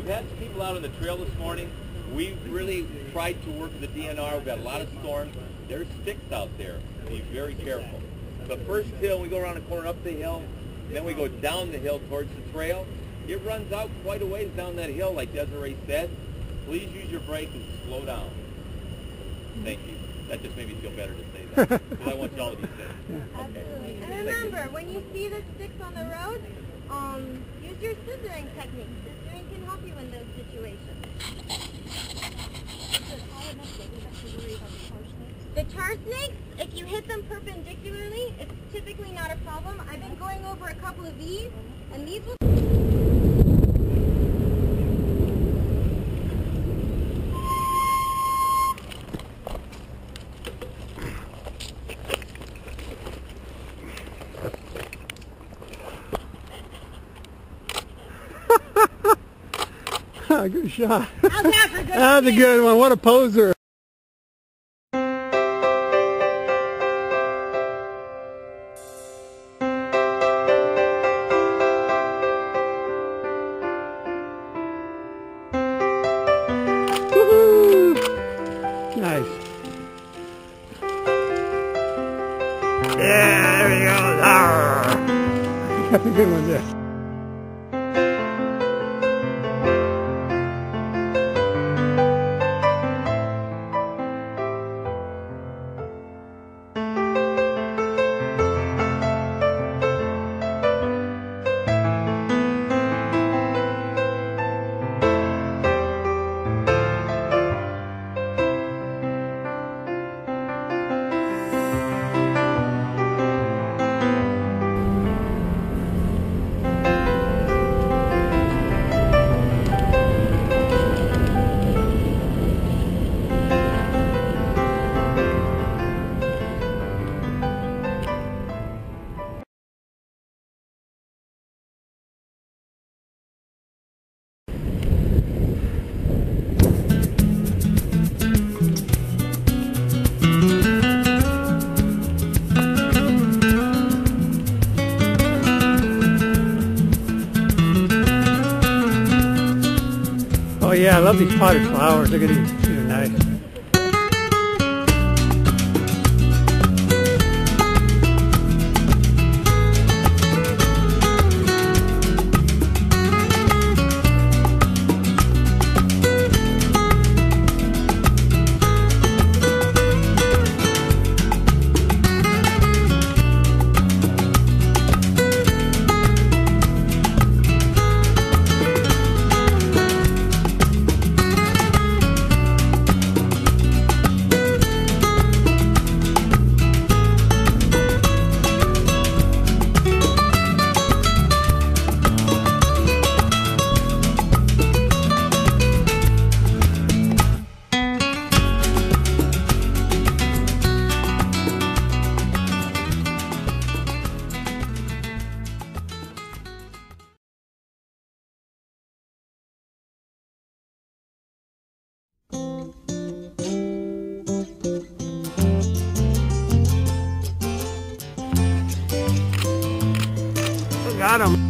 We've had some people out on the trail this morning. We've really tried to work the DNR. We've got a lot of storms. There's sticks out there. Be very careful. The first hill, we go around the corner up the hill, then we go down the hill towards the trail. It runs out quite a ways down that hill, like Desiree said. Please use your brake and slow down. Thank you. That just made me feel better to say that, because I want y'all to be safe. Absolutely. And remember, when you see the sticks on the road, use your scissoring technique. Scissoring can help you in those situations. The tar snakes, if you hit them perpendicularly, it's typically not a problem. I've been going over a couple of these, and these will... Good shot. How's that for good? That's a good one. What a poser. Woohoo! Nice. Yeah, there we go. That's a good one there. Oh yeah, I love these potted flowers. Look at these. These are nice. Got him.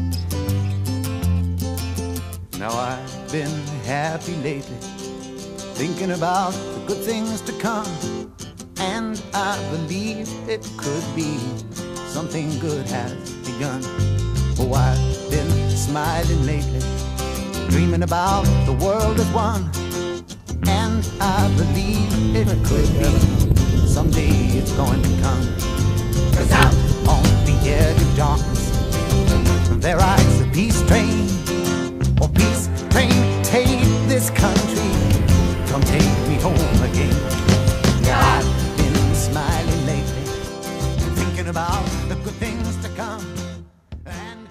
Now I've been happy lately, thinking about the good things to come, and I believe it could be something good has begun. Oh, I've been smiling lately, dreaming about the world as one, and I believe it could be someday it's going to come. 'Cause out on the edge of darkness there rides a peace train. Oh, peace train, take this country, come take me home again. Yeah, I've been smiling lately, thinking about the good things to come, and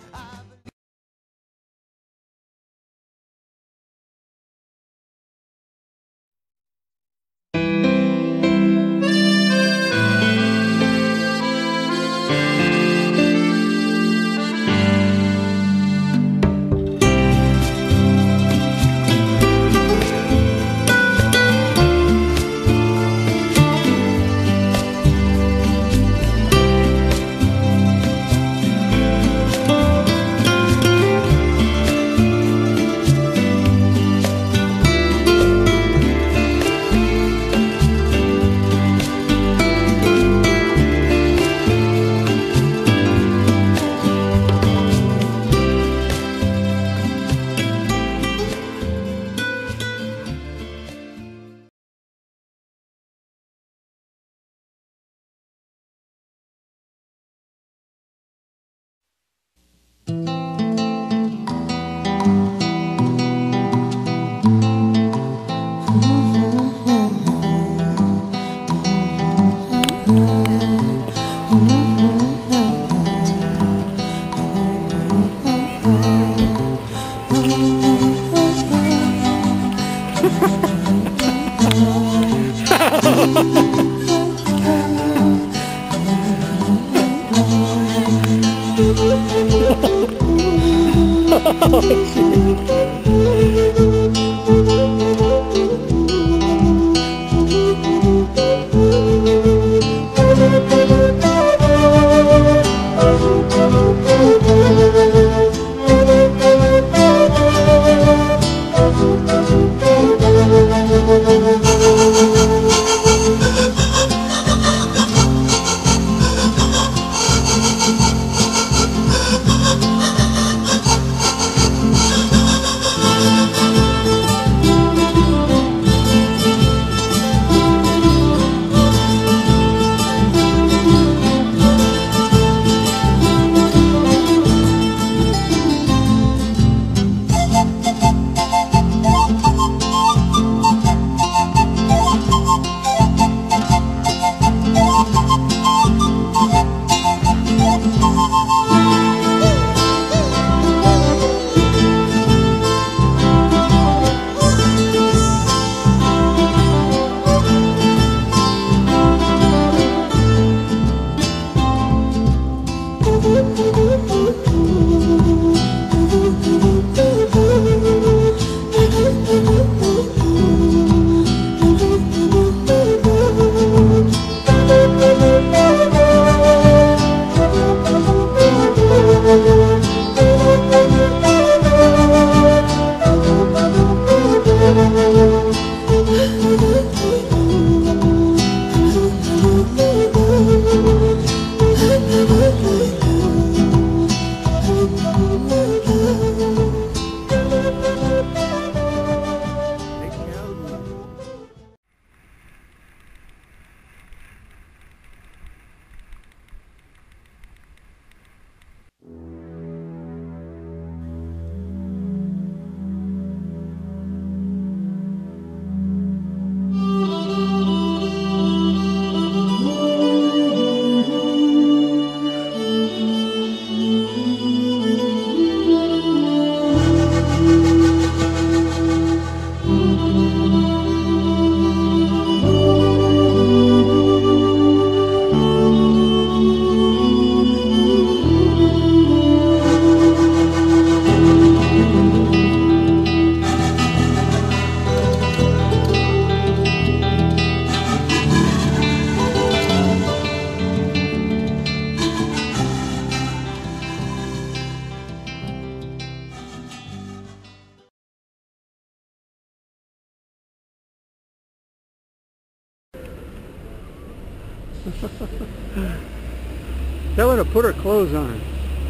Tell her to put her clothes on.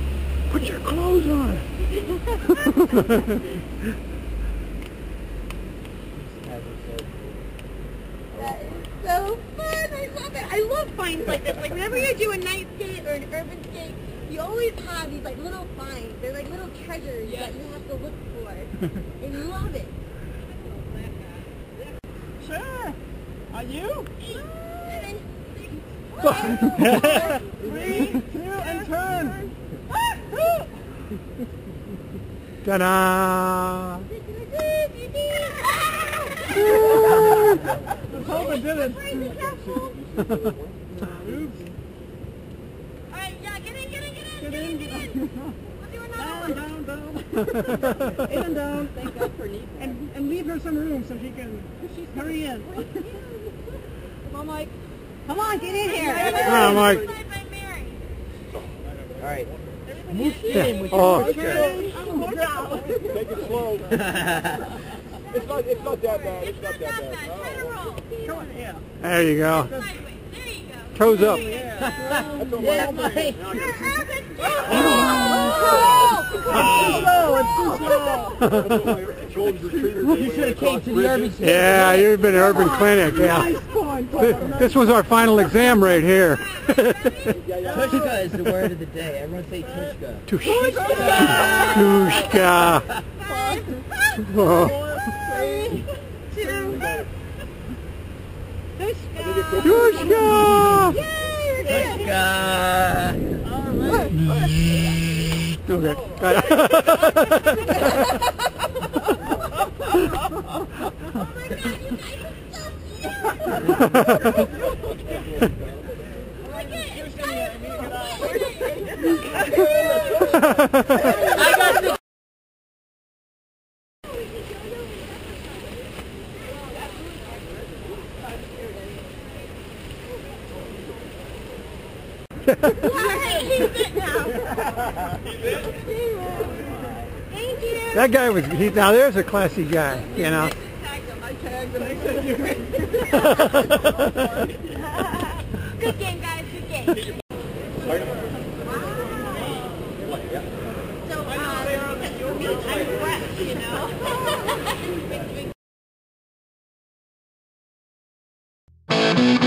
Put your clothes on. That is so fun. I love it. I love finds like this. Like whenever you do a night skate or an urban skate, you always have these like little finds. They're like little treasures that you have to look for. I love it. Sure. Are you? 7, 6, 3, 2, and turn. Ta-da! Let's hope it didn't. Oops. Alright, yeah, get in. Get in. We'll do another Down, one. down. In and down. Thank God for knee. And leave her some room so she can hurry in. Come on, Mike. Come on, get in here. Come on, Mike. Bye, Mary. All right. Yeah. Oh, Take it slow. It's not that bad. It's not that bad. Try to roll. Come on, yeah. there you go. Sideways. There you go. Toes up. That's all Yeah, right. Mike. You're urban. It's too slow. You should have came to the urban skate. Yeah, you've been urban clinic, yeah. Nice point. This was our final exam right here. Tushka is the word of the day. Everyone say tushka. Tushka. Oh. 3, 2, Tushka. Yay! Tushka. Okay. Oh my God, you guys are so cute. He's it now. Thank you. That guy was, now there's a classy guy, you know. I tagged him. I said, "You're ready." Good game, guys. Good game. So, for me, I'm fresh, you know.